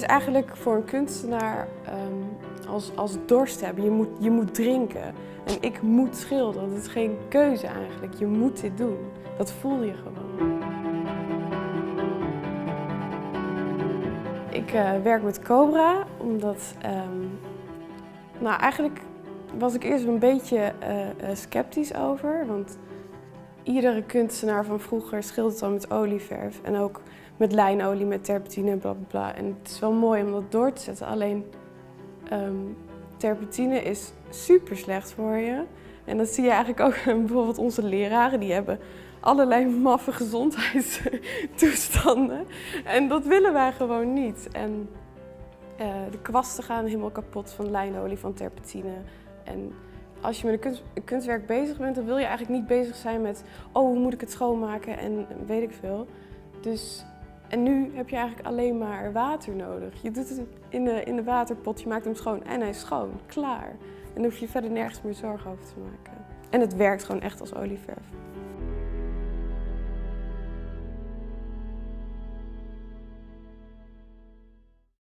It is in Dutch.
eigenlijk voor een kunstenaar als dorst hebben. Je moet drinken. En ik moet schilderen. Dat is geen keuze eigenlijk. Je moet dit doen. Dat voel je gewoon. Ik werk met Cobra omdat... nou, eigenlijk was ik eerst een beetje sceptisch over. Want iedere kunstenaar van vroeger schildert al met olieverf. En ook met lijnolie, met terpentine en blablabla. En het is wel mooi om dat door te zetten. Alleen terpentine is super slecht voor je. En dat zie je eigenlijk ook bijvoorbeeld onze leraren. Die hebben allerlei maffe gezondheidstoestanden. En dat willen wij gewoon niet. En de kwasten gaan helemaal kapot van lijnolie, van terpentine. En als je met een kunstwerk bezig bent, dan wil je eigenlijk niet bezig zijn met oh, hoe moet ik het schoonmaken en weet ik veel. Dus, en nu heb je eigenlijk alleen maar water nodig. Je doet het in de waterpot, je maakt hem schoon en hij is schoon, klaar. En dan hoef je verder nergens meer zorgen over te maken. En het werkt gewoon echt als olieverf.